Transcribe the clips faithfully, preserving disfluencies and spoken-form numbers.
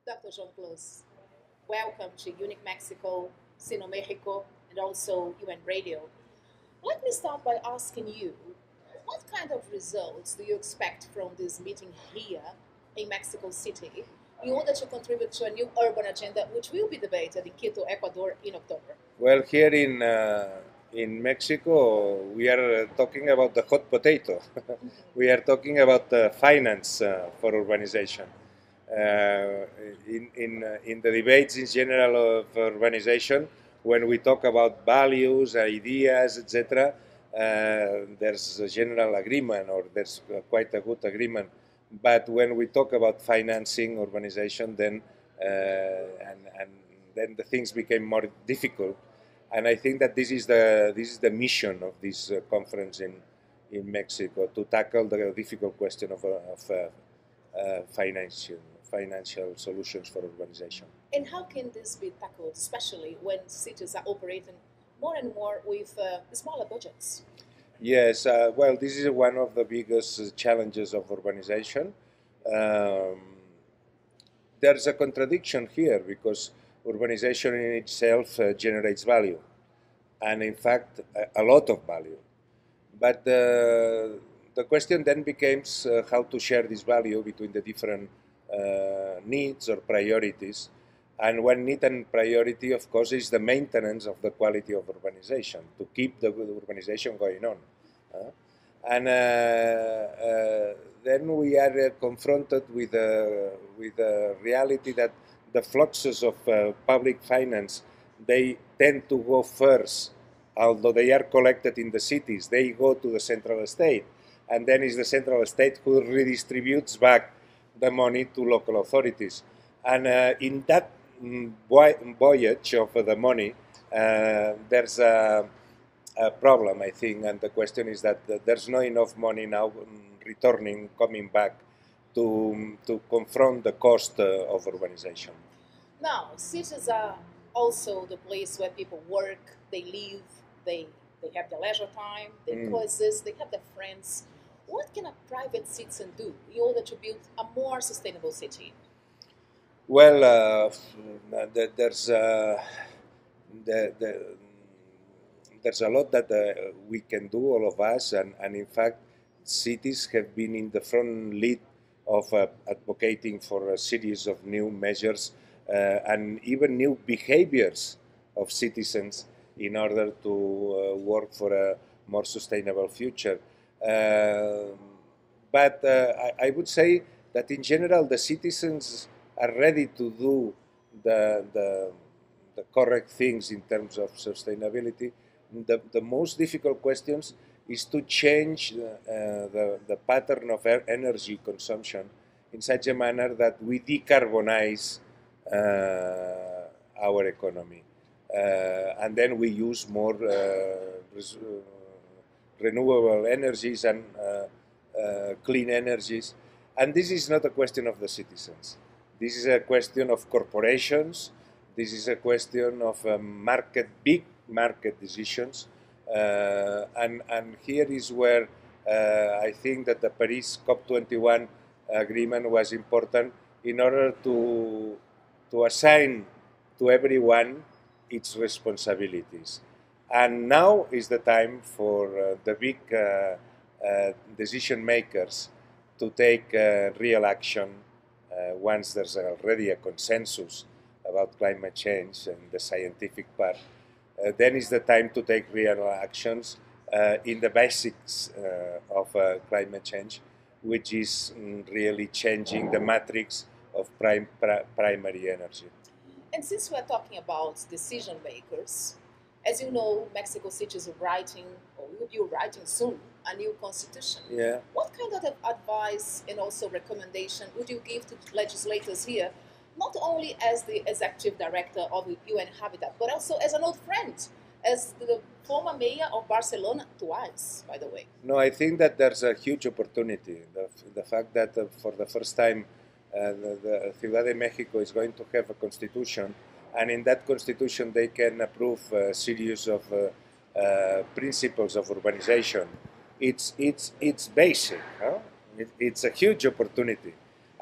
Doctor Joan Clos, welcome to UNIC Mexico, Sino Mexico, and also U N Radio. Let me start by asking you, what kind of results do you expect from this meeting here in Mexico City in order to contribute to a new urban agenda which will be debated in Quito, Ecuador in October? Well, here in uh, in Mexico, we are uh, talking about the hot potato. We are talking about uh, finance uh, for urbanization. Uh, in in uh, in the debates in general of urbanization, when we talk about values, ideas, et cetera, uh, there's a general agreement, or there's uh, quite a good agreement. But when we talk about financing urbanization, then uh, and and then the things became more difficult. And I think that this is the this is the mission of this uh, conference in in Mexico, to tackle the difficult question of, uh, of uh, uh, financial financial solutions for urbanization. And how can this be tackled, especially when cities are operating more and more with uh, smaller budgets? Yes, uh, well, this is one of the biggest challenges of urbanization. Um, there's a contradiction here because urbanization in itself uh, generates value, and in fact, a, a lot of value. But uh, the question then becomes uh, how to share this value between the different uh, needs or priorities. And one need and priority, of course, is the maintenance of the quality of urbanization, to keep the urbanization going on. Uh, and uh, uh, then we are uh, confronted with, uh, with the reality that the fluxes of uh, public finance, they tend to go first, although they are collected in the cities, they go to the central state. And then it's the central state who redistributes back the money to local authorities. And uh, in that voyage of the money, uh, there's a, a problem, I think, and the question is that there's not enough money now returning, coming back to, to confront the cost uh, of urbanization. Now, cities are also the place where people work, they live, they, they have their leisure time, they mm. coexist, they have their friends. What can a private citizen do in order to build a more sustainable city? Well, uh, there's uh, the, the, there's a lot that uh, we can do, all of us, and, and in fact, cities have been in the front lead of uh, advocating for a series of new measures uh, and even new behaviors of citizens in order to uh, work for a more sustainable future. Uh, but uh, I, I would say that in general, the citizens are ready to do the, the, the correct things in terms of sustainability. The, the most difficult questions is to change uh, the, the pattern of energy consumption in such a manner that we decarbonize uh, our economy. Uh, and then we use more uh, res renewable energies and uh, uh, clean energies. And this is not a question of the citizens. This is a question of corporations. This is a question of uh, market, big market decisions. Uh, and, and here is where uh, I think that the Paris COP twenty-one agreement was important in order to, to assign to everyone its responsibilities. And now is the time for uh, the big uh, uh, decision makers to take uh, real action uh, once there's already a consensus about climate change and the scientific part. Uh, then is the time to take real actions uh, in the basics uh, of uh, climate change, which is mm, really changing the matrix of prim pri primary energy. And since we're talking about decision makers, as you know, Mexico City is writing, or will be writing soon, a new constitution. Yeah. What kind of advice and also recommendation would you give to legislators here, not only as the executive director of U N Habitat, but also as an old friend, as the former mayor of Barcelona twice, by the way? No, I think that there's a huge opportunity. The, the fact that uh, for the first time uh, the, the Ciudad de Mexico is going to have a constitution, and in that constitution they can approve a series of uh, uh, principles of urbanization. It's, it's, it's basic. Huh? It, it's a huge opportunity.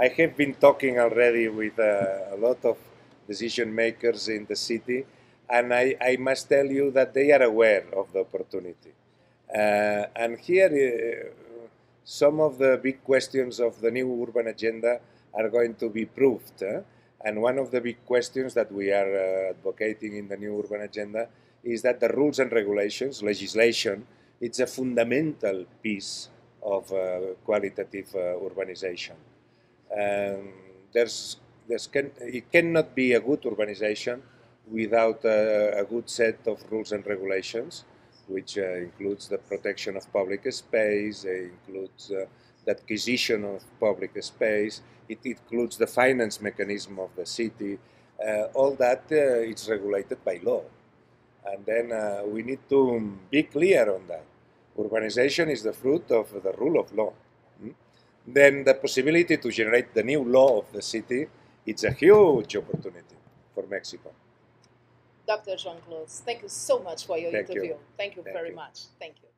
I have been talking already with uh, a lot of decision makers in the city, and I, I must tell you that they are aware of the opportunity. Uh, and here, uh, some of the big questions of the new urban agenda are going to be proved. Eh? And one of the big questions that we are uh, advocating in the new urban agenda is that the rules and regulations, legislation, it's a fundamental piece of uh, qualitative uh, urbanization. Um, there's, there's can, it cannot be a good urbanization without a, a good set of rules and regulations, which uh, includes the protection of public space, it includes uh, the acquisition of public space, it includes the finance mechanism of the city. Uh, all that uh, is regulated by law. And then uh, we need to be clear on that. Urbanization is the fruit of the rule of law. Hmm? Then the possibility to generate the new law of the city, it's a huge opportunity for Mexico. Doctor Joan Clos, thank you so much for your Thank interview. You. Thank you Thank very you. much. Thank you.